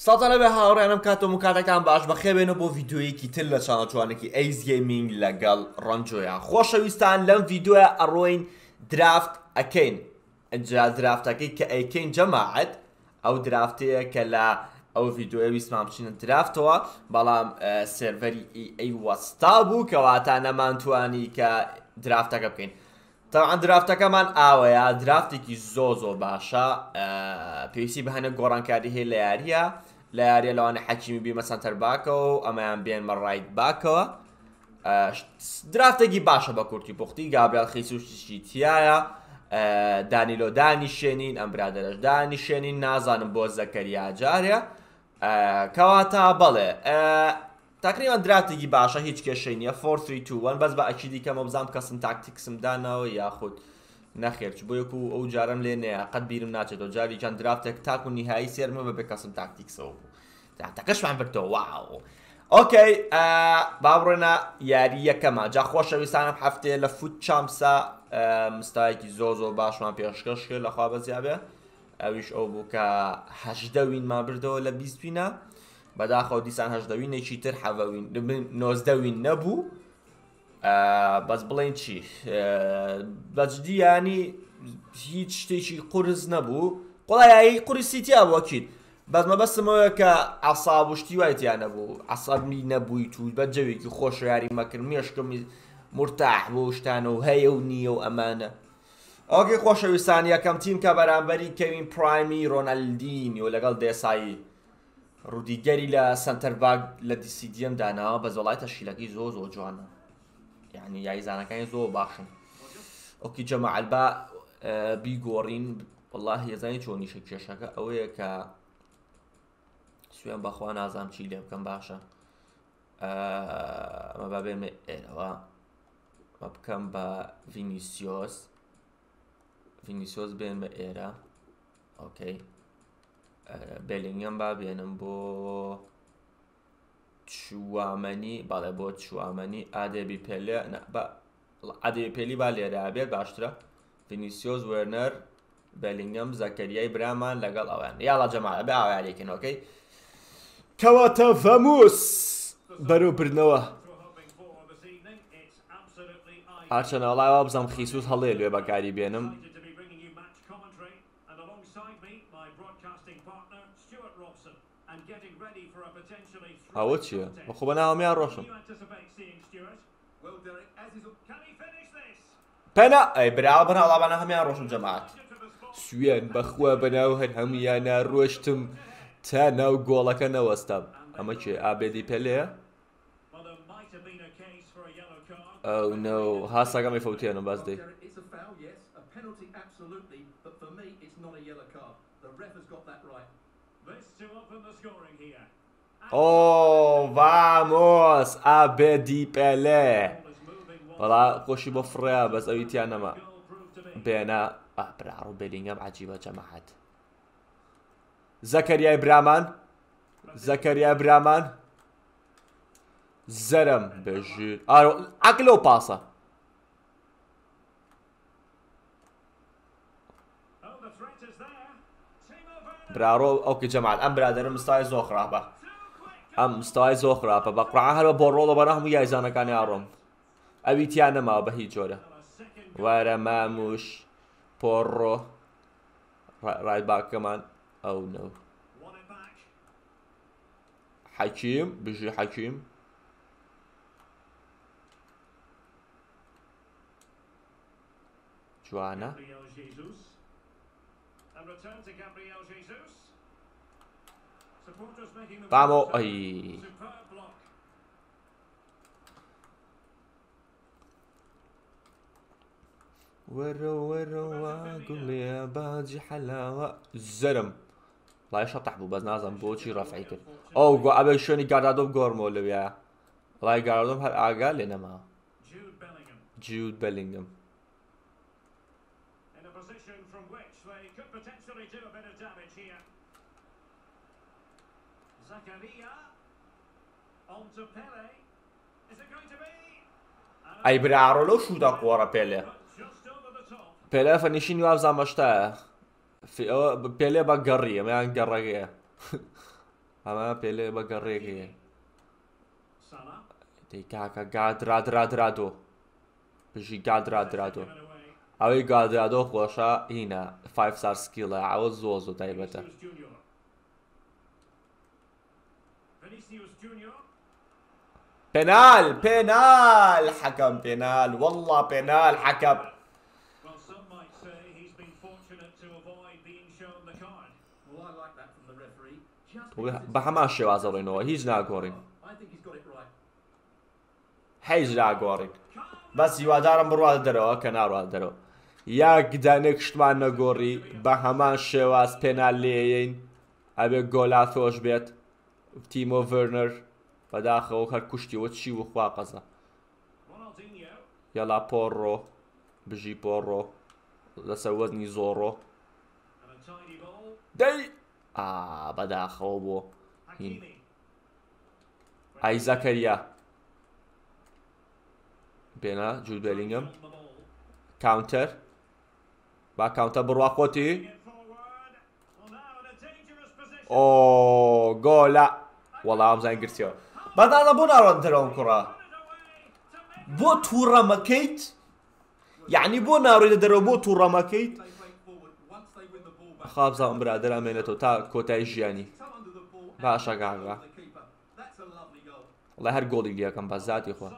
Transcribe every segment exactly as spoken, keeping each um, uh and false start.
سەڵتانە بە هاوڕێنم کاتۆم و کاتەکان باش بەخێبێنە بۆ ڤیددیۆیەکی تر لە چانەچوانێکی ئەیز گەیمینگ لەگەڵ ڕەنجۆیە. خۆشەویستان لەم ڤیددیۆیە ئەڕۆین درافت ئەکەین. ئەجا درافتەکەی کە ئەیکەین جەماعەت ئەو درافتەیە کە لە ئەو ڤیددیۆیە ویسمان بچینە درافتەوە، بەڵام سێڤەری ئەی وەستا بوو کەواتە نەمانتوانی کە درافتەکە بکەین. تاوان درافتەکەمان ئاوەیە، درافتێکی زۆ زۆر باشە، پێویستی بە هەنێک گۆڕانکاری هەیە لە یاریە لە یاریە لەوانە حەکیمی بیمە سەنتەر باکەوە و ئەمەیان بێنمە ڕایت باکەوە. درافتێکی باشە بە کورتی پوختی، گابریال خیسوشتیشی تایە، دانیلۆ دانیشێنین، ئەم برادەرەش دانیشێنین، نازانم بۆ زەکەریا جارێ، کەواتە بەڵێ تقریبا دراتێکی باشە، هیچ کێشەی نییە. فۆر تری تو وان بەس بە ئەکیدی کەمە بزانم کەسم تاکتیکسم داناوە یاخود نەخێر بۆ یەک و ئەو جارم لێ نەیە قەت بیرم ناچێتەوە جاریجان درافتێک تاک و نیهایی سێرمە بەبێ کەسم تاکتیکسەوە بوو تاکەشمان بردەوە. واو ئۆکەی، با بڕێنە یاری یەکەمە. جا خۆشەویستانم هەفتەیە لە فوت چامسە مستایەکی زۆ زۆر باشمان پێشکەش کرد لەخوا بەزیابێ، ئەویش ئەو بوو کە هەژدە وینمان بردەوە لە بیست وینە، بەداخەوە دیسان هەژدەوینێکی تر حەڤەوین نۆزدەوین نەبوو. بەس بڵێن چی بەجددی ینی هیچ شتێکی قورس نەبوو، قوڵایایی قورسیتیا بووەکیت، بەس مەبەستمەوەیە کە عەساب و شتی وایتیان نەبوو، عەسەبی نەبووی تو بە جەوێکی خۆش یاری مەکرد، مێشکمی مرتاح بۆ شتانە و هەیە و نییە و ئەمانە. ئۆکەی خۆشەویستان، یەکەم تیم کە بەرامبەری کەوین پرایمی ڕۆنالدینیۆ لەگەڵ دێسایی ڕوودیگەری لە سنتەر باک لە دیسیدیەم داناوە، بە زۆڵای تەشکیلەکەی زۆ زۆر جوانە، یعنی یاریزانەکانی زۆر باشن. ئۆکی جەماعەت با بیگۆڕین، وەڵڵاهی هێزانی چۆنیشە کێشەکە ئەوەیە کە سوێن بەخوا نازانم چی لێ بکەم باشە. ئەمە با بێمە ئێرەوە مە بکەم بە ڤینیسیۆس، ڤینیسیۆس بێن بە ئێرە. ئۆکەی، بێلینگەم با بێنم بۆ چوامەنی، بەڵێ بۆ چوامەنی. ئادێبی پێلێ ئادێبی پێلی با لێرە بێت باشترە. ڤینیسیۆس، وێرنەر، بێلینگەم، زەکەریای برامان لەگەڵ ئەوان. یاڵا جەماعەت بە ئاوایەکەین. ئۆکەی، کەواتە ڤەموس بەروبردنەوە. هەرچەنە وەڵایەوە بزەم خیسوس هەڵێ لێ بەکاری بێنم. ئەوە چییە؟ بەخۆ بە ناوەمیان ڕۆشن پەنا ئەی براوە بەناوڵابانە هەمیان ڕۆشن. جەماعەت سوێن بەخوا بەناو هەر هەمویانە ڕۆشتم تا ناو گۆڵەکە نەوەستم. ئەمە چێ ئابێدی پێلەیە؟ ئەو نۆ هاساگەمی فەوتێنم باس دەی. ئۆ ڤامۆس ئابێدی پێلێ، وەڵا خۆشی بۆ فڕێە، بەس ئەویتیان نەما بێنە. براڕوو بێلینگەم عەجیبە جەماعەت. زەکەریای برامان، زەکەریای برامان زەرم بێژیر ئاکلۆ پاسە. براڕۆ ئەوکە جەماعەت ئەم برادەرم مستای زۆر خراپە، ئەم مستای زۆر خراپە بە قورعان هەر بە بۆڕۆڵە بەنا هەموو یاریزانەکانی ئاڕۆم، ئەویتیان نەماوە بە هیچ جۆرە. وارە ماموش پۆڕۆ ڕای باکەمان. ئەو نەو حەکیم بژی حەکیم جوانە. بامۆ ئەی وەرە وەرەوە گوڵێ باجی حەلاوە زەرم وڵای شەتەح بوو، بەس نازانم بۆچی ڕەفعی کرد. ئەو گۆ ئەبێ شوێنی گاردادۆ بگۆڕمەوە لەوێیە، وڵای گاردۆم هەر ئاگا لێ نەماوە. جود بەلینگەم ئەی براڕۆ لەو شوودا قۆڕە پێلێ. پێلێ فەنیشینی وابزان بەشتایە پێلێ بە گەڕی ئەمەیان گەڕەکەیە. ئەمە پێلێ بە گەڕێک هەیە دەی کاکە گادرادرادرادۆ بژی گادرادرادۆ ئەوەی گادرادۆ خۆشە هینە فایڤ ستار سکیڵە ئەوە زۆ زۆر تایبەتە پێنال پێنال حەکەم پێنال وەڵڵا پێنال حەکەم بە هەمان شێوازە ڕێنەوە هیچ ناگۆڕین هیچ ناگۆڕین بەس هیوادارم بڕوات دەرەوە کە ناڕوات دەرەوە یاک دانێک شتمان نەگۆڕی بە هەمان شێواز پێنال لێیین ئەبێ گۆلاتۆش بێت تیمۆ ڤێرنەر بەداخەوە هەر کوشتیەوە چی و خوا قەزە یاڵا پۆڕۆ بژی پۆڕۆ لەسەر وەزنی زۆڕۆ دەی ئا بەداخەوە بۆ هین ئای زەکەریا بێنە جود بێلینگەم کاونتەر با کاونتەر بڕوا خۆتی ئۆ گۆلە وەڵام زای گرتیەوە بەداڵە بۆ ناڕۆن دەرەوەم کوڕە بۆ تووڕەمەکەیت یعنی بۆ ناڕۆیدە دەرەوە بۆ تووڕەمەکەیت خابزانم برادەر ئەمێنێتەوە تا کۆتایی ژیانی باشە گاغا وەڵای هەر گۆڵی لێەکەم بە زاتی خۆ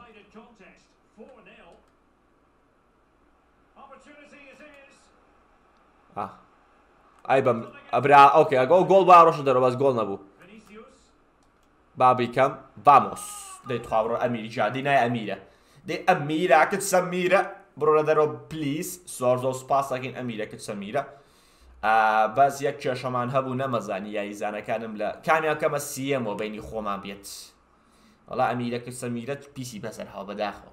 ئای بەم ئەبرا ئۆکێ ئەگە گۆڵ باڕۆشە دەرەوە بەس گۆڵ نەبوو بابیکەم بامۆس دەی تخوابڕۆ ئەمیری جادی نای ئەمیرە دەی ئەمیراکت سەمیرە بڕۆرە دەرەوە پلیس زۆر زۆر سوپاس دەکەین ئەمیرەکت سەمیرە بەس یەک کێشەمان هەبوو نەمەزانی یاریزانەکانم لە کامیان کەمە سیەمەوە بینی خۆمان بێت وەڵا ئەمیرەکت سەمیرە پیسی بەسەر هاو بەداخەوە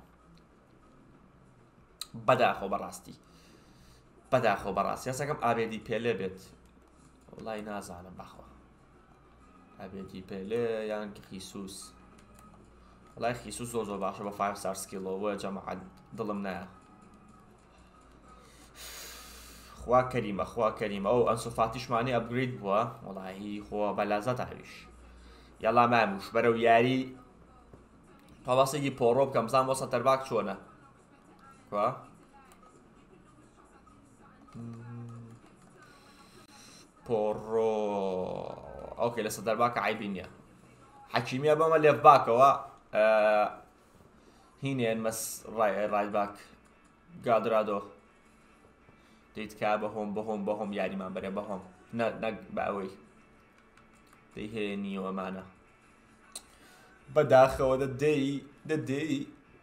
بەداخەوە بەڕاستی بەداخەوە بەڕاستی هەستەکەم ئابێدی پێلێ بێت وڵای نازانم بەخوا ئابێدی پێلێ یان خیسوس وڵای خیسوس زۆر زۆر باشە بە فایڤ ستار سکیڵەوە جەماعەت دڵم نایە خوا کەریمە خوا کەریمە ئەو ئەنسو فاتیشمانی ئەپگرید بووە وەڵاهی خۆ بەلازەت هەویش یاڵا ماموش بەرەو یاری تەواسێکی پۆڕۆ بکەم بزانم بۆ سەتەرباک چۆنە کوا پۆڕۆ ئۆکێ لە سەتەرباکە عیبی نییە حەکیمیە بەمە لێفباکەوە هینێن مەس ڕایباک گادرادۆ دەیت کا بەهۆم بەهۆم بەهۆم یاریمان بەرێ بەهۆم نەک بە ئەوەی دەی هەیە نیوەمانە بەداخەوە دەدەی دەدەی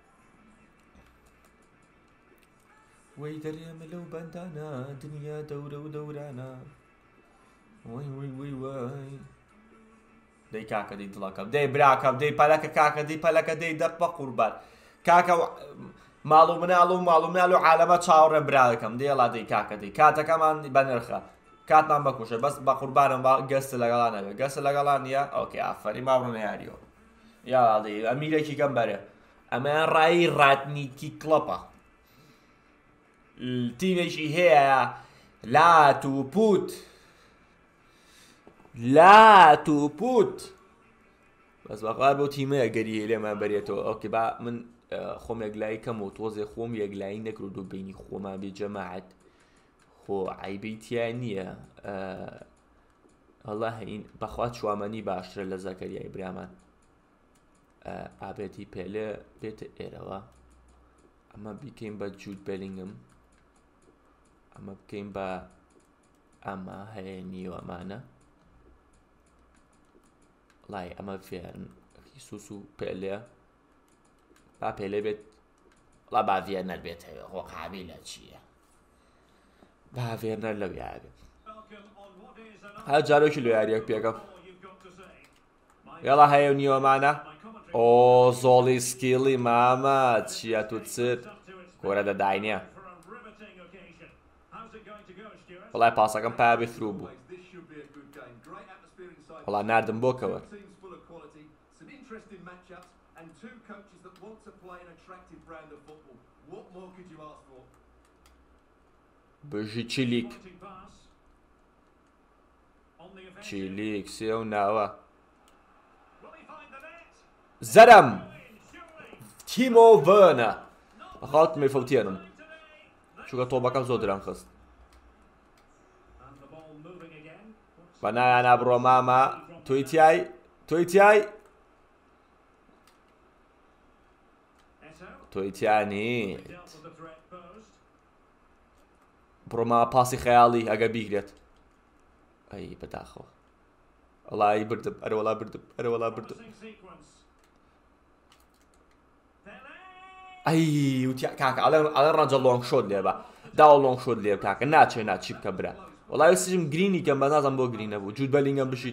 وەی دەرێمە لەو بەندانە دنیا دەورە و دەورانە وەی وەی وەی وەی دەی کاکە دەی دڵەکەم دەی براکەم دەی پەلەکە کاکە دەی پەلەکە دەی دەق بە قوربان کاکە ماڵ و مناڵ و ماڵ و مناڵ و عالەمە چاوەڕێ براکەم دەیڵا دەی کاکە دەی کاتەکەمان بە نرخە کاتمان بەکوشە بەس بە قوربانم گەستە لەگەڵان نەبێت گەستە لەگەڵان نییە ئۆکێ ئافەری ماڕۆنە یاریەوە یاڵا دەی ئەمیرێکی کەم بەرێ ئەمەیان ڕایی ڕاتنیکی کڵەپە تیمێکی هەیە لات و پوت لات و پوت بەس بەقار بۆ تیمەیە گەری لێمان بەرێتەوە ئۆکێ با من خۆم یەکلایی کەم و تۆزێ خۆم یەکلایی نەکرد و بینی خۆمان بێ جەماعەت خۆ عیبەی تیا نییە هەڵا هەین بەخوا چوامەنی باشترە لە زەکەریای برامان ئابێتی پێلێ بێتە ئێرەوە ئەمە بیکەین بە جود بێلینگم ئەمە بکەین بە ئەمە هەیە نیوەمانە لای ئەمە فێرن خیسوس و پێلێ با پێلێ بێت وڵا با ڤێرنەر بێتەوە خۆ قابیلە چییە با ڤێرنەر لەو یابێت هەر جارێکی لە یاریەک پێکەم یاڵا هەیە نیوەمانە ئۆ زۆڵی سکیڵی مامە چییە تو چت کۆرە دەداینێ وڵای پاسەکەم پیا بێ فرو بوو وڵا ناردم بۆکەوە بژی چیلیک چیلیک سێ و ناوە زەرم تیمۆ ڤەرنە بەخاتمێ فەوتێنم چونکە تۆپەکەم زۆر درەم خست بەنایانە بڕۆ مامە تۆی تیای تۆی تیای تۆی تیانیت بڕۆمە پاسی خەیاڵی ئەگە بیگرێت ئەی بەداخەوە وەڵی بردم ئەرە وەڵا بردم ئەرە وەڵا بردم ئەی وتیا کاکە ئەڵێ ڕەنجە لۆنگ شۆت لێ بە داوە لۆنگ شۆت لێ کاکە ناچێ ناچی بکە برا وەڵی سژم گرینی کەم بە نازم بۆ گرینە بوو جوود بەلینگەم بشیت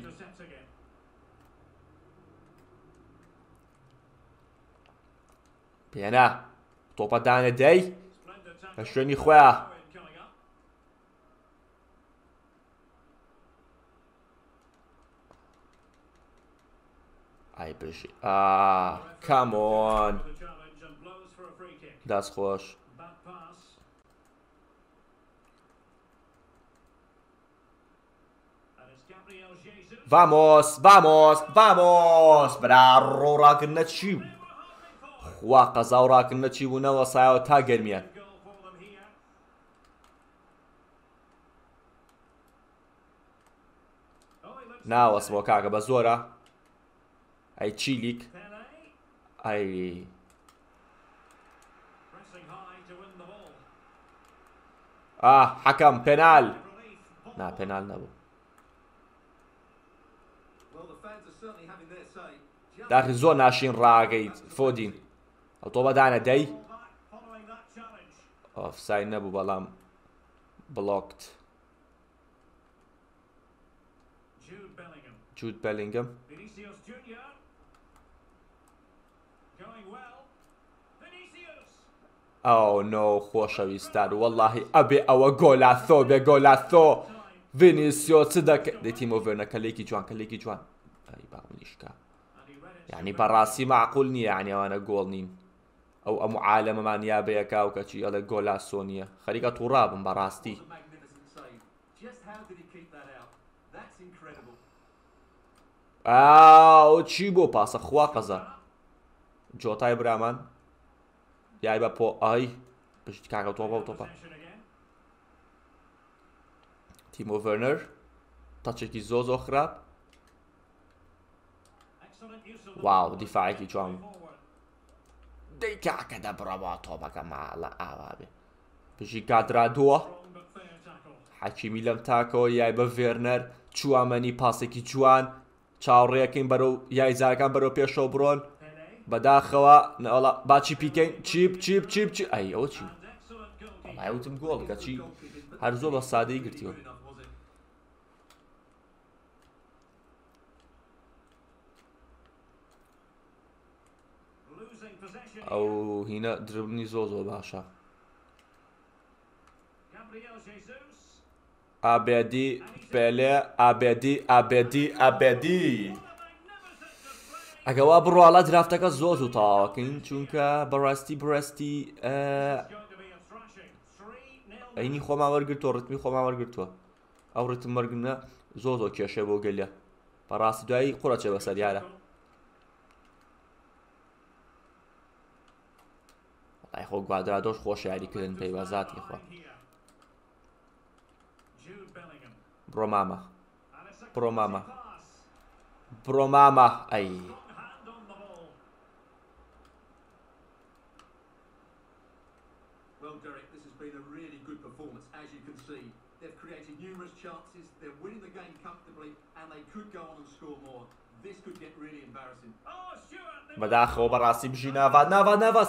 پێنا تۆپە دانە دەی لە شوێنی خۆیان ئای بژی ئا کامۆن دەست خۆش vamos vamos vamos برا ڕۆڕاکردنە چی بوو خوا قەزا و ڕاکردنە چی بوونەوە سایەوە تا گەرمیان ناوەسمەوە کاکە بە زۆرە ئەی چیلیک ئەی ئا حەکەم پێنال نا پێنال نەبوو داخی زۆر ناشین ڕاگەیت فۆدین ئەو تۆ بەدانە دەی ئۆفساید نەبوو بەڵام بڵۆکت جود بەلینگەم ئەو نۆ خۆشەویستان وەڵڵاهی ئەبێ ئەوە گۆلاتۆ بێ گۆلاتۆ ڤینیسیۆ چ دەکە دەیتیمۆ ڤێرنە کەلێکی جوان کەلێکی جوان ئەی باونیشکە یعنی بەڕاستی معقول نییە یعنی ئەوانە گۆڵ نین ئەو ئەم عالەمەمان یا بەیەکا و کەچی ئەڵێ گۆلاسۆ نییە خەریکە تووڕابم بەڕاستی ئاو چی بۆ پاسە خوا قەزە جۆتای برامان یای بە پۆ ئای پشت کاکە تۆپە و تۆپە تیمۆ ڤەرنەر تەچێکی زۆ زۆ خراپ واو دیفاعێکی جوان دەی کاکە دەبڕەوە تۆپەکە ماڵە ئاوا بێ پشی کادرادووە حەکیمی لەم تاکەوە یای بە ڤێرنەر چوامەنی پاسێکی جوان چاوەڕێەکەین بەرەو یایزارەکان بەرەو پێشەوە بڕۆن بەداخەوە نەوەڵا باچی پیکەین چیپ چیپ چیپ چی ئەی ئەوە چی ئەوتم گۆڵ کە چی هەر زۆر بە سادەی گرتیوە ئەو هینە دربنی زۆ زۆر باشە ئابێدی پێلێ ئابێدی ئابێدی ئابێدی ئەگەوا بڕواڵە درافتەکە زۆ زوو تەواوەکەین چونکە بەڕاستی بڕاستی ئەینی خۆمان وەرگرتووە ڕتمی خۆمان وەرگرتووە ئەو ڕتم وەرگرتنە زۆ زۆر کێشێ بۆ گەلە بەڕاستی دوایی قوڕەچێ بەسەر یارە وڵای خۆ گوادرادۆش خۆش یاریکردن پێی بەزاتی خۆ بڕۆ مامە بڕۆ مامە بڕۆ مامە ئەی بەداخەوە بەڕاستی بژی ناوات ناوات ناواز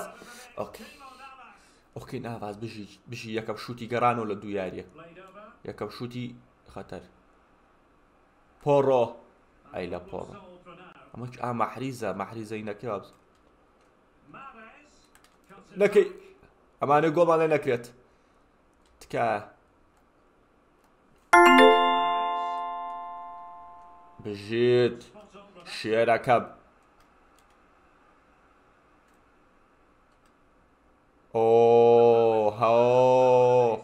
ئۆکەی ناواز بژی بژی یەکەم شوتی گەڕانەوە لە دوو یاریە یەکەم شوتی خەتەر پۆڕۆ ئەی لە پۆڕۆ ئەمە ئا مەحریزە مەحریزەی نەکرا نەکەی ئەمانە گۆڵمان لێ نەکرێت تکە بژیت شێرەکەم ئۆ هەو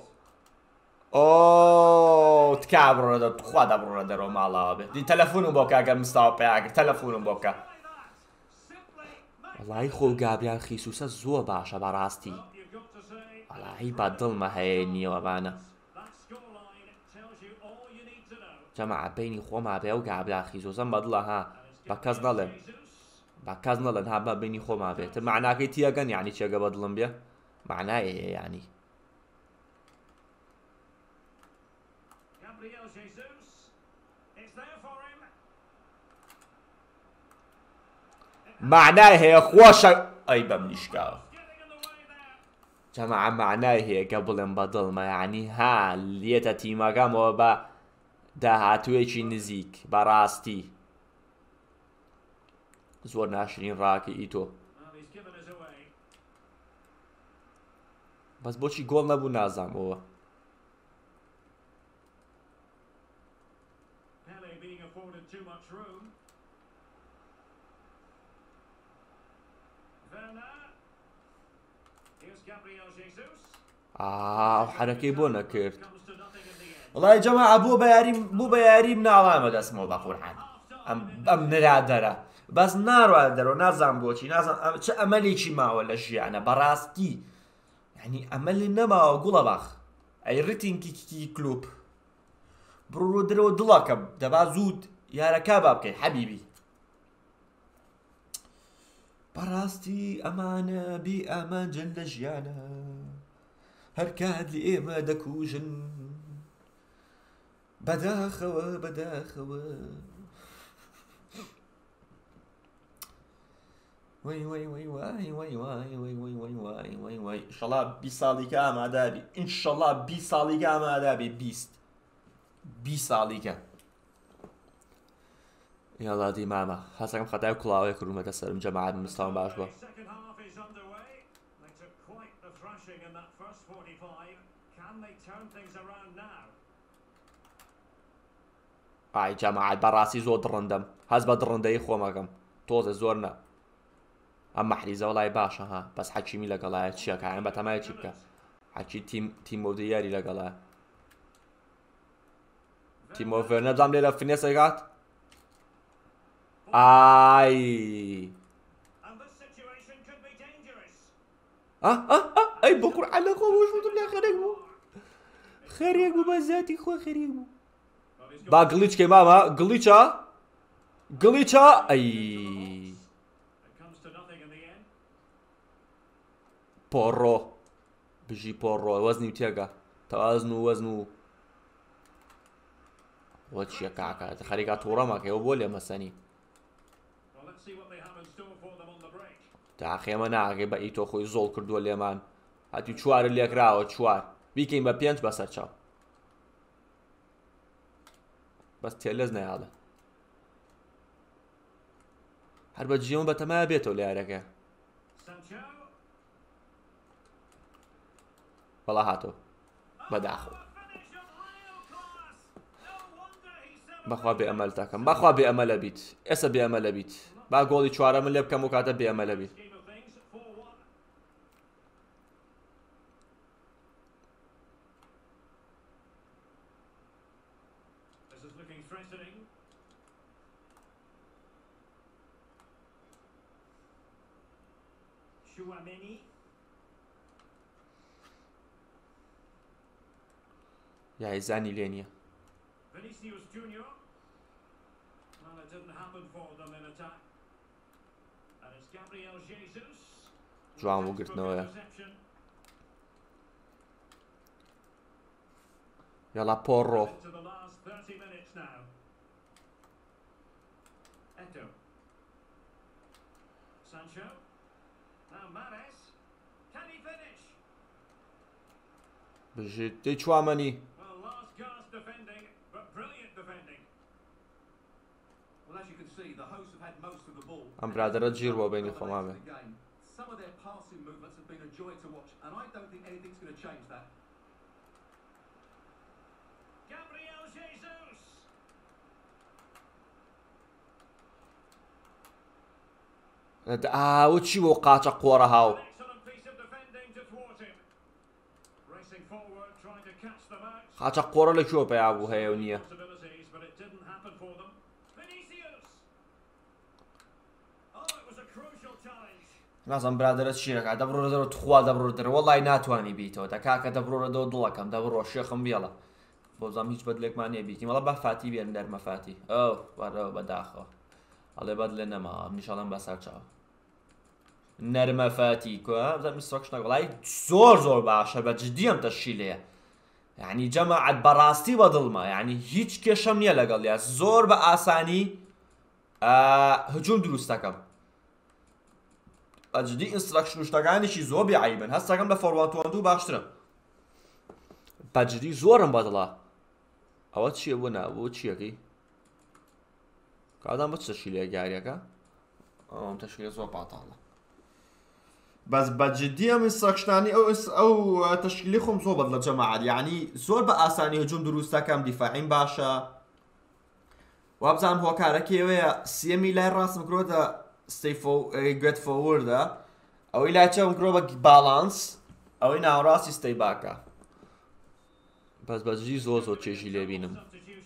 ئۆ تکا بڕۆدە خوا دەبڕۆرە دەرەوە ماڵەوە بێت دی تەلەفۆنم بۆ کە ئەگەر مستاوە پێیاگرت تەلەفۆنم بۆ بکە وڵی خۆ گابریال خیسوسە زۆر باشە بەڕاستی وەڵی بە دڵمە هەیە نییەوەبانە جەماعە بینی خۆما بێ و گابریال خیسوسەم بەدڵە ها بە کەس نەڵێن بە کەس نەڵێن ها بە بینی خۆما بێت معناکەی تیەگەن یعنی چێگە بە دڵم بێ معنای هەیە یعنی معنای هەیە خۆشە ئەی بەم نیشکاوە جەماعە معنای هەیە کە بڵێم بە دڵمە یعنی ها لێتە تیمەکەمەوە بە داهاتوویەکی نزیک بەڕاستی زۆر ناشرین ڕاکە ئیتۆ بەس بۆچی گۆڵ نەبوو نازانمەوە ئاو حرەکەی بۆ نەکرد وڵای جەماعە بۆ بە یاریم بوو بە یاریم ناوامە دەستمەوە بە قورعان ئەم نرادەرە بەس ناڕوا دەرەوە نازان بۆچی نازان چه ئەمەلێکی ماوە لە ژیانە بەڕاستی یعنی ئەمەلی نەماوە گوڵە باخ ئەی ڕتینکی کلوب بڕۆ درەوە دڵەکەم دەبا زوود یارەکە با بکەیت حەبیبی بەڕاستی ئەمانە بی ئامانجن لە ژیانە هەر کات لە ئێمە دەکوژن بەداخەوە بەداخەوە وای وای وای وای وای وای وای وای وای وای وای وای ئینشەڵا بیست ساڵیکە ئامادەبی ئینشەڵا بیست ساڵیکە ئامادەبی بیست بیست ساڵیکە یاڵادی مامە هەستەکەم خەتای کوڵاوەیە کردومەتە سەرم جەماعەت مستاوم باش بە ئای جەماعەت بەڕاستی زۆر دڕندەم هەست بە دڕندەی خۆمەکەم تۆزە زۆر نە ئەم مەحریزە وڵای باشە ها بەس حەکیمی لەگەڵایە چیەکەیان بە تەمایەکی بکە حەکی تیمۆ دیاری لەگەڵایە تیمۆ ڤێرنەر دام لێرە فینێسەکات ئای ئەی بۆ قورعان لە خۆ بۆشتم لە خەرێک بوو خەرێک بوو بە زاتی خۆ خەرێک بوو با گڵیچکەی مامە گڵیچە گڵیچە ئەی پۆڕۆ بژی پۆڕۆ وەزنی و تێگە تەوازن و وەزن و وە چییە کاکات خەریکا تووڕەمەکەیەوە بۆ لێ مەسەنی تاخێمە ناگەی بە ئیتۆ خۆی زۆڵ کردووە لێمان هاتی چوارە لێکراوە چوار بیکەین بە پێنج بەسەر چاو بەس تێلەز نەیاڵە هەر بە جیۆن بە تەمایە بێتەوە لە یارەکە بەڵا هاتۆ بەداخۆ بەخوا بێ ئەمەل تاکەم بەخوا بێ ئەمەلە بیت ئێستا بێ ئەمەلە بیت با گۆڵی چوارە من لێ بکەم و کاتە بێ ئەمەلە بیت یاهێزانی لێ نییە جوان وگرتنەوەیە یاڵا پۆڕۆ بژێت دەی چوامەنی ئەم برادەرە گیر بۆ بینی خۆما بێ ئاوە چی بۆ قاچە قۆڕە هاو قاچە قۆڕە لەکوێوە پێیا بوو هەیە و نییە نازم برادرە چیەکە دەبڕۆ دەرەوە تخوا دەبڕۆ دەرەوە وەڵای ناتوانانی بیتەوە دەکاکە دەبڕۆ دەوە دڵەکەم دەبڕۆ شێخم بێڵە بۆزانام هیچ بەدلێکمان نێ بیتی مەڵە بە فاتی بێن دەرمە فاتی ئەو وەرەوە بەداخەوە ئەڵێ بەد لێ نەما نیشاڵم بەسەر چاوە نەرمە فاتی کوسۆکشنە وڵای زۆر زۆر باشە بە جددیم تەشی لێ یعنی جەماعەت بەڕاستی بە دڵمە یعنی هیچ کێشەم نییە لەگەڵ یا زۆر بە ئاسانی هجوم دروست دەکەم ئەجددی ئینستراکشن شتەکانیشی زۆر بێعیبن هەستەکەم لە فۆڕوان و باشترم بەجددی زۆرم بەدڵە ئەوە چییە بۆ نابوو چیەکەی کادام بە تشی لێ گاریەکە ئەوم تەشکیلە زۆر پاتاڵە بەس بەجددی ئەم ئینستراکشنانی ئەو ئەو تەشکیلی خۆم زۆر بەدڵە جەماعەت یعنی زۆر بە ئاسانی هجوم دروست دەکەم دیفاعیم باشە وابزانم هۆکارەکەوەیە سیەمی لای ڕاستم کرۆتە گوێت فۆوردە ئەوەی لای چەم کرۆ بە باڵانس ئەوەی ناوەڕاستی ستەی باکە بەس بەجددی زۆر زۆر چێژی لێ بینم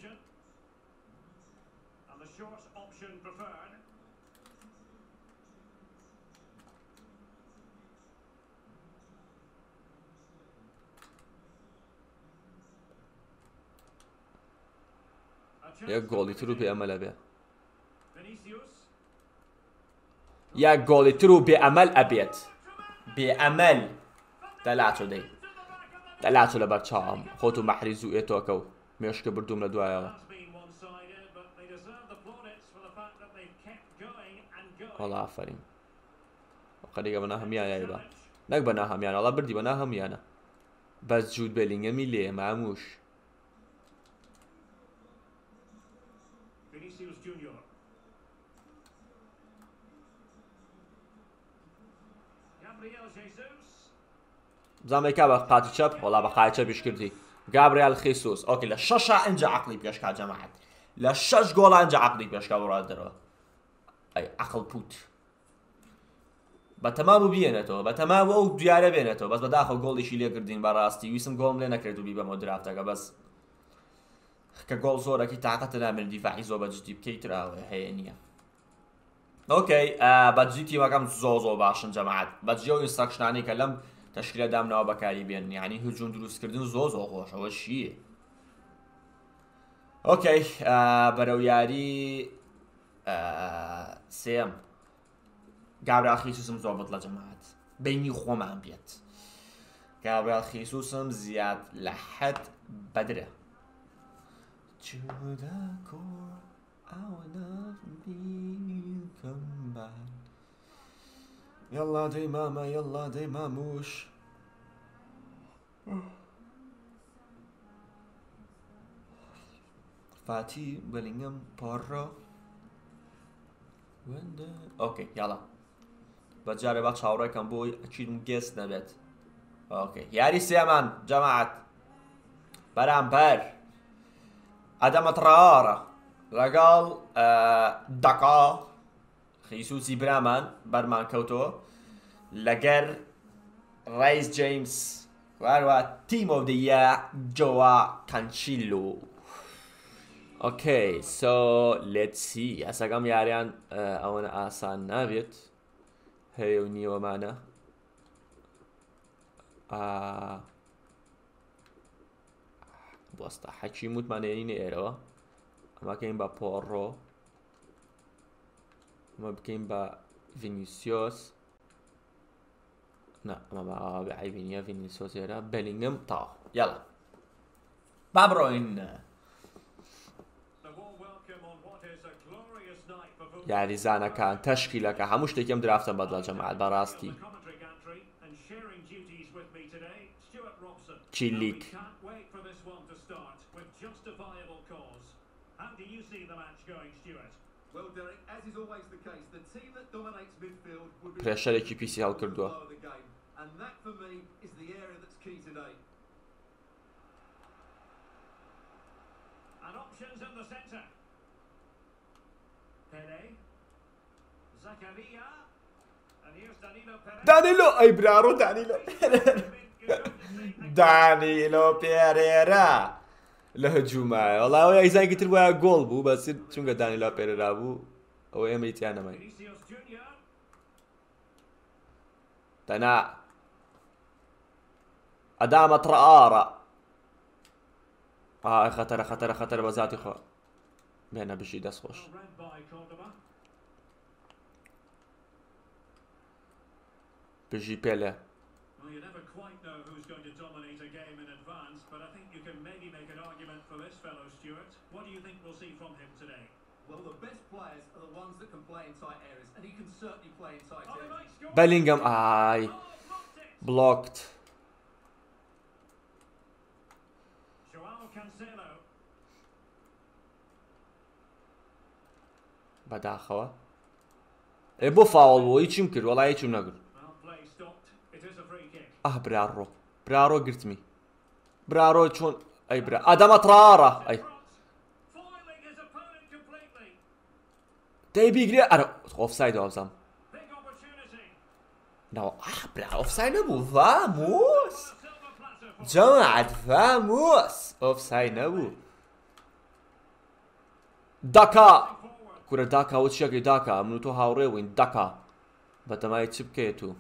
یەک گۆڵی تر و بێ ئەمەلە بێ یەک گۆڵی تر و بێ ئەمەل ئەبێت بێ ئەمەل دەلاتۆ دەی دەلاتۆ لە بەرچاوم خۆت و مەحریز و ئێتۆکە و مێشکە بردوم لە دوایەوە وەڵا ئافەرین قەریگە بەنا هەمیانایی بە نەک بەنا هەمیان وەڵا بردی بەنا هەمیانە بەس جوود بێلینگەمی لێ ماموش زامێکا بە قاتی چەپ وەڵا بە قای چەپیش کردی گابریال خیسوس ئۆکی لە شەشە ئەنجە عەقڵی پێشکا جەماعەت لە شەش گۆڵە ئەنجە عەقڵی پێشکا بڕات دەرەوە ئەی عەقڵ پوت بە تەمام و بێنێتەوە بە تەمام ئەو دیارە بێنێتەوە بەس بەداخەوە گۆڵیشی لێ کردین بەڕاستی ویسم گۆڵم لێ نەکرد و بی بەمەوە درافتەکە بەس کە گۆڵ زۆرەکی تااقەتە نامێن دیفاعی زۆر بەجددی بکەیتراوە هەیە نییە ئۆکەی بەجددی تیمەکەم زۆر زۆر باشن جەماعەت بەجددی ئەو ئینستراکشنانەی کە لەم تەشکیلە دامناوە بەکاری بێن یعنی هجوم دروستکردن زۆر زۆر خۆشەوە شیە ئۆکەی بەرەو یاری سێم گابریال خیسوسم زۆر بەدڵە جەماعەت بینی خۆمان بێت گابریال خیسوسم زیاد لە حەد بەدرە يلا دي ماما يلا دي ماموش فاتي بلينغهام بارا ويندا اوكي يلا بجاري باش هاوڕێکم بۆی ئەچیدم گێست نەبێت اوكي یاری سێمان جەماعەت بەرامبەر ئەدەمە تڕاوارە لەگەڵ دەقا خیسوسی برامان بەرمان کەوتەوە لەگەر ڕایس جەیمس واروە تیم ئۆف دە یە جۆوا کانچیلۆ ئۆکەی سۆ لێتس سی ئەسەکەم یاریان ئەوەنە ئاسان نابێت هەیە و نیوەمانە بۆستە حەکی وتمانێنینە ئێرەوە ئەمەکەین بە پۆڕۆ ئەمە بکەین بە ڤینیسیۆس نا ئەمە بە عیبینیە ڤینیسیۆس ئێرە بەلینگهام تاو یاڵا با بڕۆین یاریزانەکان تەشکیلەکە هەموو شتێکم درافتە بەدڵە جەماعەت بەڕاستی چیلیک پرێشەرێکی پیسی هەڵکردووە دانیلۆ ئەی برارۆ دانیلۆ دانیلۆ پێرێرە لە هەجوومایە وەڵاوە ئەیزانگی تر وایە گۆڵ بوو بەس چونکە دانیلۆ پێرێرا بوو ئەوە ئێمە ئیتیان نەمای تنا أدامة رآرة آه خطر خطر خطر بذاتي خو بينا بشي دست خوش بجي بيلي بيلينغهام آي بلوكت بداخەوە ئێ بۆ فاوڵ بۆ هیچیم کرد وەڵای هیچم نەگرت ئاه برارۆ برارۆ گرتمی برارۆ چۆن ئەی برا ئەدەمە تڕارە ئەی دەی بیگرێ ئەرە ئۆفساید وابزانم ناوە ئاه برا ئۆفساید نەبوو ڤامۆس جەماعەت ڤامۆس ئۆفساید نەبوو دەکا کورە داکا وە چیەکەی داکا من و تۆ هاوڕێوین دەکا بەتەمای چ بکەیت و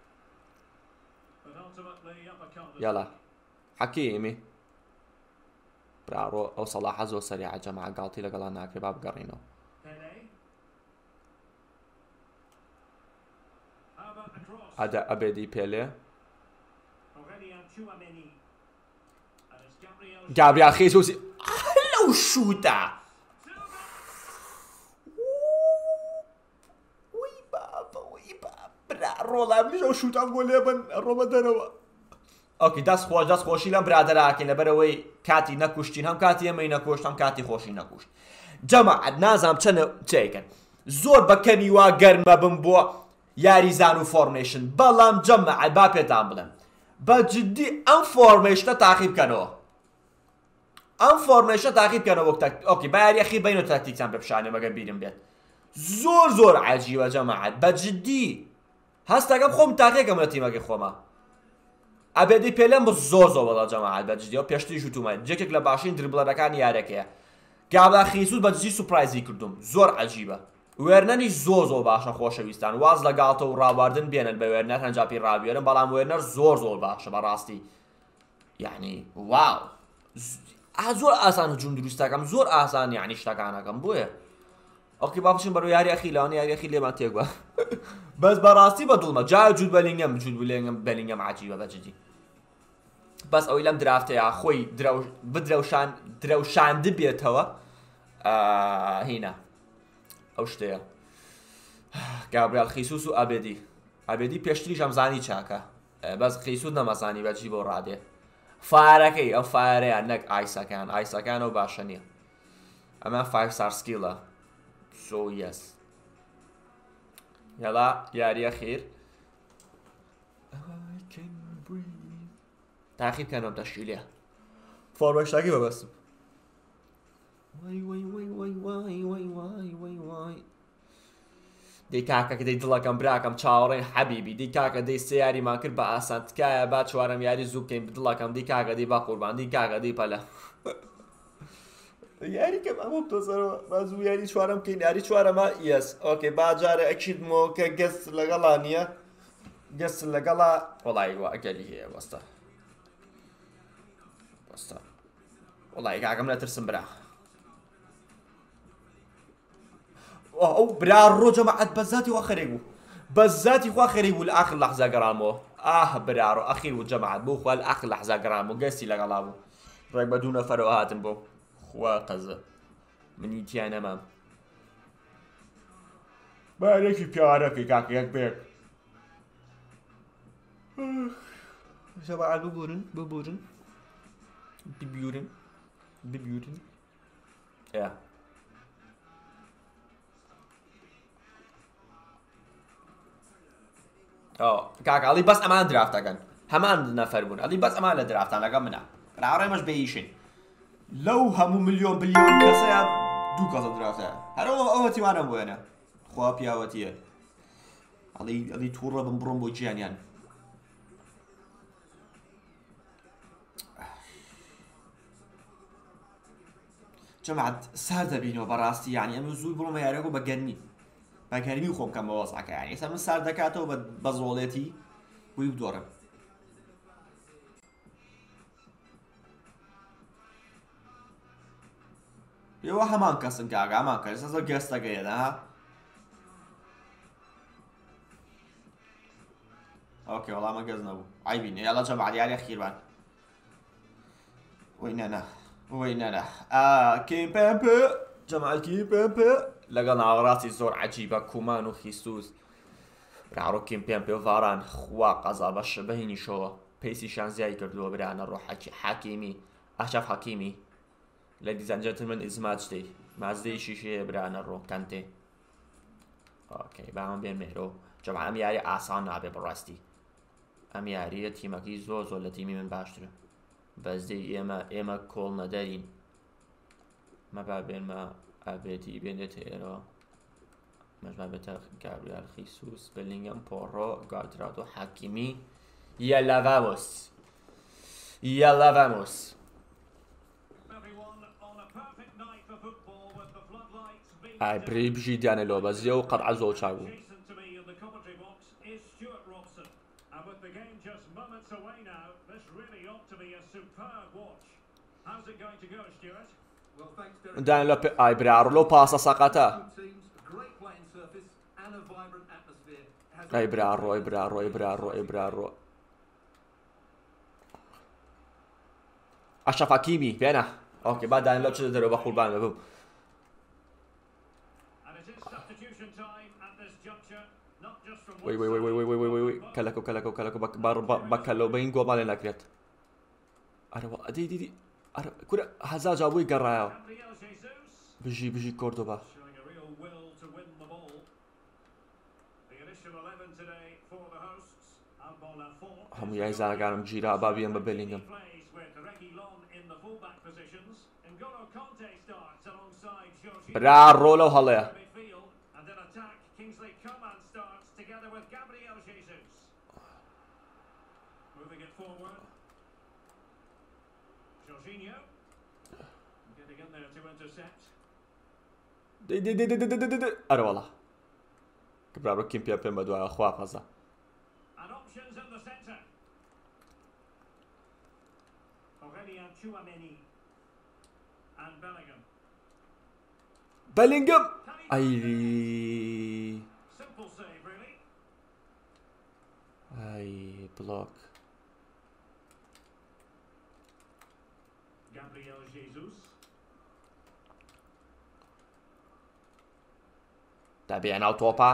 یاڵا حەکیمی برارۆ ئەو سەڵاحە زۆر سەریعە جەماعە گاڵتی لەگەڵا ناکرێ با بگەڕێنەوە ئەدە ئەبێدی پێلێ گابریال خێسوسی لەو شوتە ڕۆڵام نیژە شوتان بۆ لێبن ڕۆمە دەرەوە ئۆکی دەست خۆش دەست خۆشی لەم برادەراکەین لەبەرەوەی کاتی نەکوشتین هەم کاتی ئێمەی نەکۆشت هەم کاتی خۆشی نەکوشت جەماعەت نازانم چەنە چێکن زۆر بەکەنی وا گەرمە بم بۆ یاریزان و فۆرمێشن بەڵام جەماعەت با پێتان بڵێم بەجددی ئەم فۆرمێشتە تاقی بکەنەوە ئەم فۆرمێشتە تاقی بکەنەوە ئۆکی با یاریەخی بین و تاکتیکتان بپشانێ مەگەر بیرم بێت زۆر زۆر عەجیبە جەماعەت بەجددی هەستەکەم خۆم تاقیەکەم لە تیمەکەی خۆمە ئەبێدی پێلێم بە زۆر زۆر وەڵا جەماعەت بەجددیەوە پێشتری ژوتومە جێکێک لە باشترین دریبڵەرەکانی یارەکەیە گابلا خێسوس بەجددی سوپرایزی کردوم زۆر عەجیبە وێرنەری زۆر زۆر باشە خۆشەویستان واز لە گاڵتە و ڕاواردن بێنن بە وێرنەر هەنجاپی ڕابێرن بەڵام وێرنەر زۆر زۆر باشە بەڕاستی یعنی واو زۆر ئاسان هجوم دروستەکەم زۆر ئاسان یعنی شتەکانەکەم بۆیە ئۆکی با بچین بەرەو یاری ئەخی لەوانە یاری ئەخی لێمان تێک بە بەس بەڕاستی بەدڵمە جای جوود بەلینگەم جوود بلێنگەم بەلینگەم عەجیبە بەجددی بەس ئەوەی لەم درافتەیە خۆی بدرەوشان درەوشاندە بێتەوە هینە ئەو شتەیە گابریال خێسوس و ئەبێدی ئەبێدی پێشتریش ئەمزانی چاکە بەس خێسوس نەمەزانی بەجی بۆ ڕادێ فارەکەی ئەو فارەیە نەک ئایسەکان ئایسەکان ئەو باشە نییە ئەمە فایڤ ستار سکیلە سۆ یەس یاڵا یاریە خێر تاقی بکەنەوە تەشکیلێ فۆرمێشتاکی بەبەستم وای وای وای وای وای وای وای وای وای دەی کاکە کە دەی دڵەکەم براکەم چاوەڕێی حەبیبی دەی کاکە دەی سێ یاریمان کرد بە ئاسان تکایە با چوارەم یاری زوو بکەین دڵەکەم دەی کاکە دەی با قوربان دەی کاکە دەی پەلە یاریکەم ئەمە بتۆسەرەوە با زوو یاری چوارەم بکەین یاری چوارەمە یەس ئۆکێ با جارە ئەکیدمەوە کە گەست لەگەڵا نییە گەست لەگەڵا وەڵی وا ئەگەری هەیە وەستە وەستە وەڵی کاکەم نەترسم برا ئەو برا ڕۆ جەماعەت بەزاتی وا خەرێک بوو بەزاتی خوا خەرێک بوو لە ئاخر لەحزا گەڕامەوە ئاه برارۆ ئەخیر بوو جەماعەت بوو خوا لە ئاخر لەحزا گەڕامەوە گەستی لەگەڵا بوو ڕێک بە دوو نەفەرەوە هاتم بۆ خوا قەزە منی تیای نەمام بارێکی پیاوانەکەی کاکە یەک بێک جەماعەت ببورن ببورن ببیورن ببیورن ئێ کاکە ئەڵی بەس ئەمان درافتەکەن هەمان نەفەر بوون ئەڵی بەس ئەمان لە درافتان لەگەڵ منە ڕاڕێمەش بەیشن لەو هەموو ملیۆن بلیۆن کەسەیە دوو کەسە درافتەیە هەرەوە ئەوە تیوانە بۆێنە خوا پیاوەتیە ئەڵی ئەڵی تووڕە بم بڕۆم بۆ گیانیان جەماعەت سار دەبینەوە بەڕاستی یعنی ئەمە زوو بڕۆمە یاریەکە بە گەرمی بە گەرمی خۆم کەم بە وەسعەکە یعنی ئێستا من سار دەکاتەوە بە زۆڵێتی بووی بدۆڕم پێوە هەمان کەسن کاگا هەمان کەس ئەزە گەستەکەیەدا ها ئۆکێ وەڵامە گەز نەبوو ئایبینێ یاڵە جەماعەت یاریە خیربان وەی نەنە وەی نەنە کیمپێمپێ جەماعەت کیمپێمپێ لەگەڵ ناوەڕاستی زۆر عەجیبە کومان و خیسوس براڕۆ کیمپێمپێ و ڤاران خوا قەزا بەشە بەهینیشەوە پێیسیشان زیای کردووە برانە ڕۆ حەکیمی ئاشەف حەکیمی Ladies and gentlemen, it's match day. Match day شیشه برانە ڕۆ کەنتێ ئۆکەی بامان بێن مێرۆ جەماعەت ئەم یاری ئاسان نابێ بەڕاستی ئەم یاریە تیمەکەی زۆر زۆر لە تیمی من باشترە بەزدەی ئێمە ئێمە کۆڵ نەدەرین مەبا بێنمە ئابێتی بێنێتە ئێرەوە مەژما بێتە گابریال خیسوس بلینگەم پۆڕۆ گاردرادۆ حەکیمی یەلا ڤامۆس یەلا ڤامۆس ئای برێ بژی دیانەلۆ بەزیە و قەرعە زۆر چاک بوو دایانلۆ ئای براڕۆ پاسە سەقەتە ئەی براڕۆ ئەی براڕۆ ئەی براڕۆ ئەی براڕۆ ئەشەف حەکیمی بێنە ئۆکێ با دایانلۆ چ دەرەوە بە قوربان ببوو وای وای وای وای وای وای وای کەلەکە کەلەکە کەلەکە بەکەلەوە بەین گۆڵمان لێ ناکرێت ئەرەوە ئەدەی دیدی ئەرە کورە هەزار جا بووی گەڕایەوە بژی بژی کۆردۆبا هەموو یای زارەکانم گیرا با بێن بە بێلینگەم براڕۆ لەو هەڵەیە دەی دەی دەی دەی دەی دەی دەی ئەرە وەڵا کە براڕۆ کیمپێ پێم بە دوایە خوا پەزە بەلینگەم ئەی ئەی بڵۆک دەبێ ناو تۆپە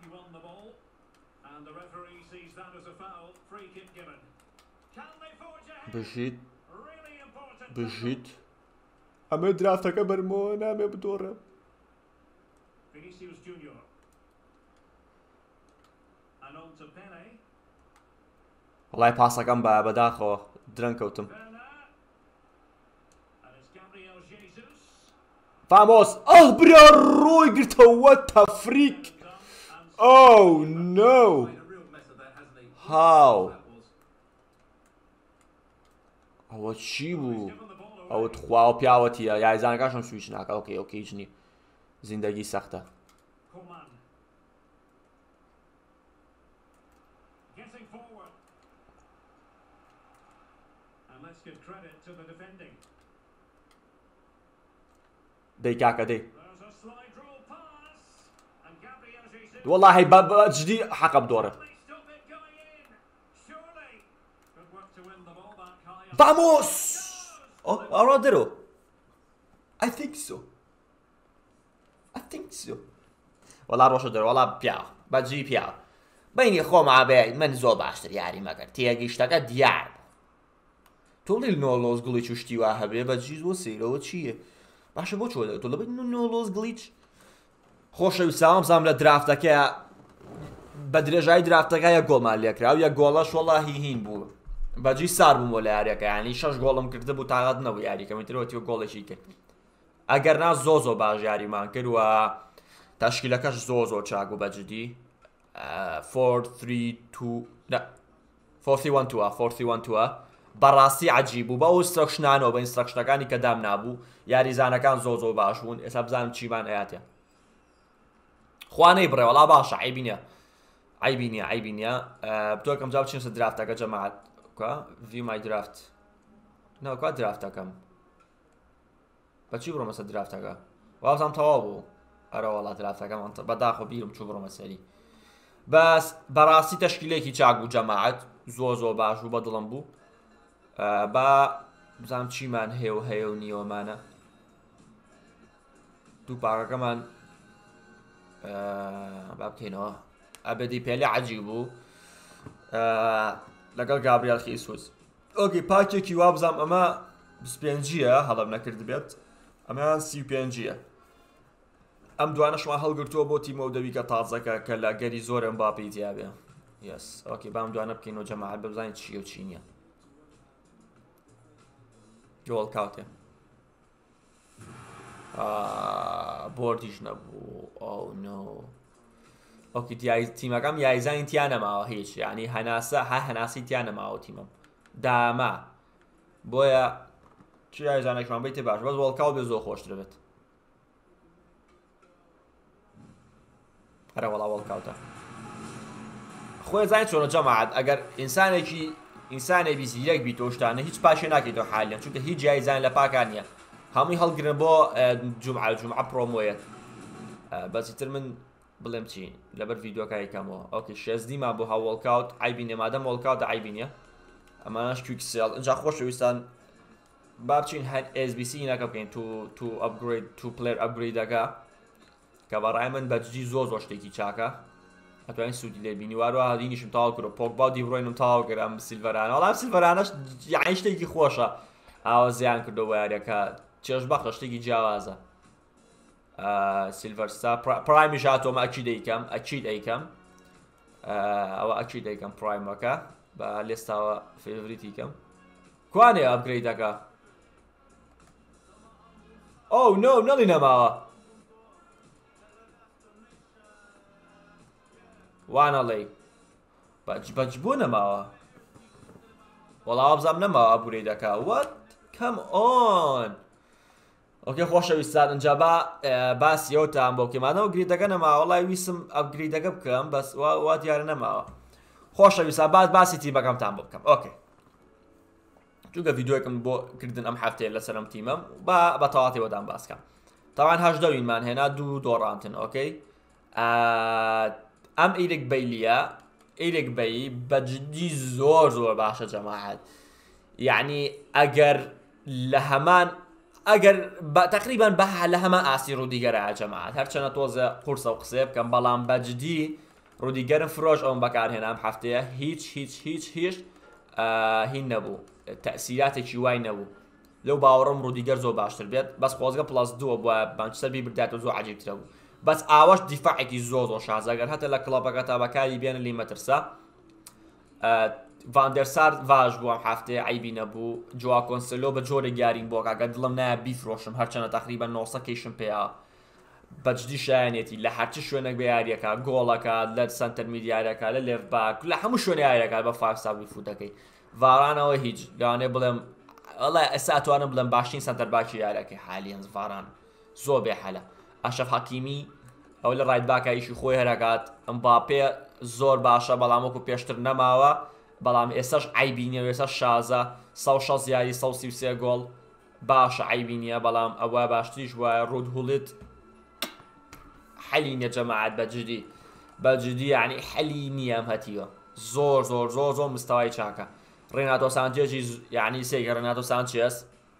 بژیت بژیت ئەمە درافتەکە بەرمەوە نامێ بدۆڕە وەڵای پاسەکەم بە بەداخەوە درەنگ کەوتم ڤامۆس ئەه برا ڕۆی گرتەوە تەفریک ئۆ نۆ هاو ئەوە چی بوو ئەوە خوا و پیاوەتیە یاریزانەکەشم سویچ ناکە ئۆکەی ئۆکەی هیچ نی زیندەگی سەختە دەی کاکە دەی وەڵاهی جدی حەقە بدۆڕە ڤامۆس ئەوە دەرۆ I think so I think so وەڵا ڕۆژە دەرۆ وەڵا پیاوە بەجی پیاوە بەینی خۆما بێ من زۆر باشتر یاری مەکرد تێگەیشتەکە دیار تۆڵی نۆلۆز گڵیچ و شتی وا هەبێ بەجی زۆر سەیرەوە چییە باشە بۆ چۆ دەێت تۆ لە بین نۆلۆز گڵیچ خۆشەویستام زام لە درافتەکە بە درێژایی درافتەکە یە گۆڵمان لێکرا و یە گۆڵەش وەڵاهی هین بوو بەجی سار بووم بۆ لە یاریەکە ینی شەش گۆڵم کرده بوو تاقەت نەبوو یاریەکەم ترەوەتیوە گۆڵێکی کرد ئەگەر نا زۆ زۆ باش یاریمان کرد و تەشکیلەکەش زۆ زۆر چاک بوو بەجدی فۆر تری تو فۆر تری وان توە فۆر تری وان توە بەڕاستی عەجیب بوو بە ئەو ئینسترەکشنانەوە بە ئینسترەکشنەکانی کە دام نابوو یاریزانەکان زۆر زۆر باش بوون ئێستا بزانم چیمان ئەیاتێ خوانەی بڕێ وەڵا باشە عیبی نییە عیبی نییە عیبی نییە بتۆکەم جا بچین سە درافتەکە جەماعەت view my draft ناوکات درافتەکەم بەچی بڕۆمە سەر درافتەکە وازم تەواو بوو ئەرە وەڵا درافتەکەم بەداخۆ بیرم چوو بڕۆمە سەری بەس بەڕاستی تەشکیلێکی چاک بوو جەماعەت زۆر زۆر باش بوو بە دڵم بوو بە بزانم چیمان هەیە و هەیە و نیوەمانە دوو پاکەکەمان با بکەینەوە ئەبدی پێلی عەجیب بوو لەگەڵ گابریێل خیسوس ئۆکێ پاکێکی وا بزانم ئەمە بیست و پێنجیە هەڵەم نەکرد بێت ئەمەیان سی و پێنجیە ئەم دوانەشمان هەڵگرتووە بۆ تیمە کە تازەکە کە لە گەری زۆرم باپی تیابێ یس ئۆکێ بام دوانە بکەینەوە جەماعەت بزانین چیە و چی نییە جۆڵ کاوتێ بۆردیش نەبوو ئەو نۆ ئۆکی تیمەکەم یایزانی تیان نەماوە هیچ ینی هەناسە ها هەناسی تیان نەماوە تیمم داما بۆیە چی یایزانێکمان بیتێ باش بەس وەڵکاو بێ زۆر خۆشتر بێت هەرە وەڵا وەڵکاوتە خۆی زانیت چۆنە جەماعەت ئەگەر ئینسانێکی ئینسانێکی زیرەک بیت تۆ شتانە هیچ پاشێ ناکەیتەوە حالیان چونکە هیچ جایزان لە پاکان نییە هەمووی هەڵگرن بۆ جومعە جومعە پرۆمۆیەت بەسی تر من بڵێم چی لەبەر ڤیدیۆکە یەکەمەوە ئۆکێ شێزدیمان بۆ هاوڵکاوت عیبینێ مادەم وەڵکاوتە عیبینە ئەمانەش کویکسێڵ اینجا خۆشەویستان با بچین هەر ئێس بی سی نەکە بکەین تو تو ئەپگرید تو پلێر ئەپگریدەکە کە بەڕای من بەجددی زۆر زۆر شتێکی چاکە ئەتوانین سوودی لێ بینی وارەوە هەدینیشم تاوا کرد پۆگبا دیبڕۆینم تاوا کرد ئەم سیلڤەرانە وەڵام سیلڤەرانەش یعنی شتێکی خۆشە ئاوا زیان کردەوە یاریەکە چێژبەخە شتێکی جیاوازە سیلڤەرستا پرایمیش هاتۆمە ئەچی دەیکەم ئەچی دەیکەم ئەوە ئەچی دەیکەم پرایمەکە بە لێستاوە فێڤریتیکەم کوانێ ئەپگریدەکە ئەو نۆ نەڵی نەماوە وانەڵێ بەج بۆ نەماوە وەڵاوە بزانم نەماوە ئەپگریدەکە وەت کەم ئۆن ئۆکێ خۆشەویستان ئەنجا با باسیەوەتان بۆ کێمانەوە گریدەکە نەماوە وەڵای ویسم ئەپگریدەکە بکەم بەس وا دیارە نەماوە خۆشەویستان باس باسی تیمەکەمتان بۆ بکەم ئۆکێ چونکە ڤیدیۆیەکم بۆ کردن ئەم هەفتەیە لەسەرم تیمەم با بە تەواوەتیەوەدان باسکەم تاوان هەژدەوینمان هێنا دوو دۆڕانتن ئۆکەی ئەم ئیرێک بەیلیە ئیرێک بەی بەجددی زۆر زۆر باشە جەماعەت یعنی ئەگەر لە هەمان ئەگەر تقریبان بە لە هەمە ئاسی ڕوودیگەرە جەماعەت هەرچەنە تۆزە قورسە و قسێ بکەم بەڵام بەجددی ڕوودیگەرم فرۆش ئەوم بەکارهێنا ئەم هەفتەیە هیچ هیچ هیچ هیچ هین نەبوو تەسیراتێکی وای نەبوو لەو باوەڕم ڕوودیگەر زۆر باشتر بێت بەس خۆزگە پڵاس دووە بۆ مانچستەر برداتەوە زۆر عەجیبترە بوو بەس ئاوەش دیفاعێکی زۆر زۆر شازەگەر هەتە لە کڵەبەکە تا بەکاری بێنە لی مەترسە ڤاندەرسار ڤاژ بوو ئەم هەفتەیە عیبی نەبوو جوا کۆنسلۆ بە جۆرێک یارین بۆ کاگە دڵم نایە بیفرۆشم هەرچەنە تەقریبەن نۆسە کەیشم پێیا بەجددی شایەنێتی لە هەرچی شوێنێک بە یاریەکە گۆڵەکە لە سنتەر میدیارەکە لە لێڤباک لە هەموو شوێنە یاریەکە بە فارساوی فوتەکەی ڤارانەوە هیچ لەوانێ بڵێم وەڵای ئێستا ئەتوانم بڵێم باشترین سنتەر باکی یاریەکەی حالیان ڤاران زۆر بێحەلە ئەشەف حەکیمی ئەو لە ڕایت باکایشی خۆی هەرەکات ئەمباپێ زۆر باشە بەڵام وەکو پێشتر نەماوە بەڵام ئێستاش عیبی نییە ئێستا شازە سە و شەش یاری سە و سی و سێ گۆڵ باشە عیبی نییە بەڵام ئەوە باشتریش وایە ڕوود هوڵێت حەلی نییە جەماعەت بەجددی بەجددی یعنی حەلی نییە ئەم هەتیوە زۆر زۆر زۆر زۆر مستەوای چاکە ڕێناتۆ سانچێزی یعنی سێگە ڕێناتۆ سانچێز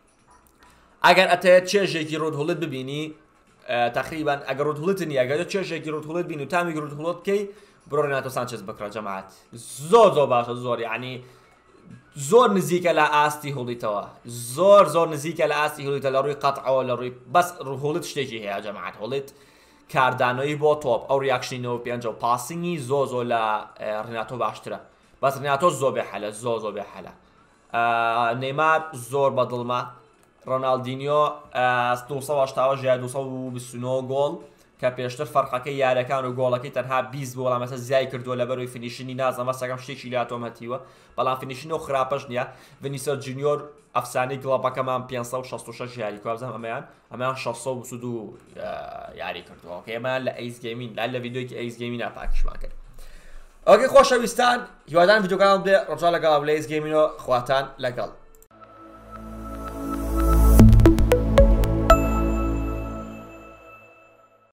ئەگەر ئەتەوێت چێژێکی ڕوود هوڵێت ببینی تقریبان ئەگەر ڕوود هوڵێت نییە ئەگەر چێژێکی ڕوود هوڵێت بینی و تامی ڕوود هوڵێت بکەی بڕۆ ڕێناتۆ سانچێز بکڕە جەماعەت زۆر زۆر باشە زۆر یعنی زۆر نزیکە لە ئاستی هوڵیتەوە زۆر زۆر نزیکە لە ئاستی هوڵیتە لە ڕووی قەتعەوە لە ڕووی بەس هوڵێت شتێکی هەیە جەماعەت هوڵێت کاردانەوەی بۆ تۆپ ئەو ریاکشنینەوە پێنجە و پاسینگی زۆر زۆر لە ڕێناتۆ باشترە بەس ڕێناتۆ زۆر بێحەلە زۆر زۆر بێحەلە نەیمار زۆر بەدڵمە ڕۆناڵدینیۆ دووسە و هەشتا ژیان دووسە و بیست و نۆ گۆڵ کە پێشتر فەرقەکەی یاریەکان و گۆڵەکەی تەنها بیست بوو بەڵام ئێستا زیای کردووە لەبەرەوەی فینیشنی نازانم مەسەکەم شتێکی لاتۆم هەتیوە بەڵام فینیشن و خراپەش نییە ڤینیسیۆس جونیۆر ئەفسانەی گڵەبەکەمان پێنج سە و شەست و شەش یاری کوابزانم ئەمەیان ئەمەیان شەش سە و بیست و دوو یاری کردووە ئەمەیان لە ئەیس گەیمین لا لە ڤیدیۆیەکی ئەیس گەیمینە پاکیشمان کرد ئۆکەی خۆشەویستان هیوادان ڤیدیۆکان بێ ڕۆژا لەگەڵ لەیس گەیمینەوە خواتان لەگەڵ